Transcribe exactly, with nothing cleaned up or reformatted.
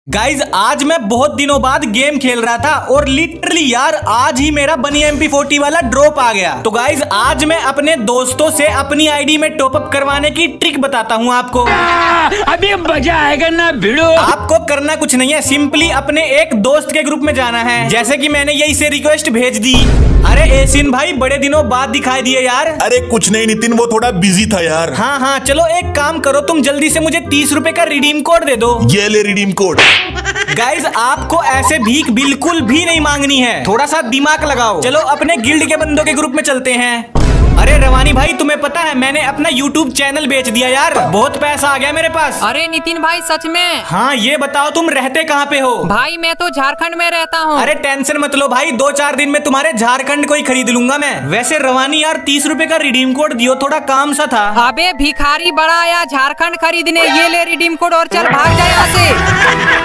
Guys आज मैं बहुत दिनों बाद गेम खेल रहा था और लिटरली यार आज ही मेरा बनी एम पी फोर्टी वाला ड्रॉप आ गया। तो गाइज आज मैं अपने दोस्तों से अपनी आईडी में टॉपअप करवाने की ट्रिक बताता हूँ आपको। अभी मजा आएगा ना भिड़ो। आपको करना कुछ नहीं है, सिंपली अपने एक दोस्त के ग्रुप में जाना है। जैसे कि मैंने यही से रिक्वेस्ट भेज दी। अरे एसिन भाई बड़े दिनों बाद दिखाई दिए यार। अरे कुछ नहीं नितिन, वो थोड़ा बिजी था यार। हाँ हाँ चलो एक काम करो, तुम जल्दी से मुझे तीस रुपए का रिडीम कोड दे दो। ये ले रिडीम कोड। गाइज आपको ऐसे भीख बिल्कुल भी नहीं मांगनी है, थोड़ा सा दिमाग लगाओ। चलो अपने गिल्ड के बंदों के ग्रुप में चलते हैं। अरे रवानी भाई तुम्हें पता है मैंने अपना यूट्यूब चैनल बेच दिया यार, बहुत पैसा आ गया मेरे पास। अरे नितिन भाई सच में? हाँ ये बताओ तुम रहते कहाँ पे हो? भाई मैं तो झारखंड में रहता हूँ। अरे टेंशन मत लो भाई, दो चार दिन में तुम्हारे झारखंड को ही खरीद लूंगा मैं। वैसे रवानी यार तीस रुपए का रिडीम कोड दियो, थोड़ा काम सा था। अबे भिखारी बड़ा आया झारखंड खरीदने, ये ले रिडीम कोड और चल भाग जाए यहाँ से।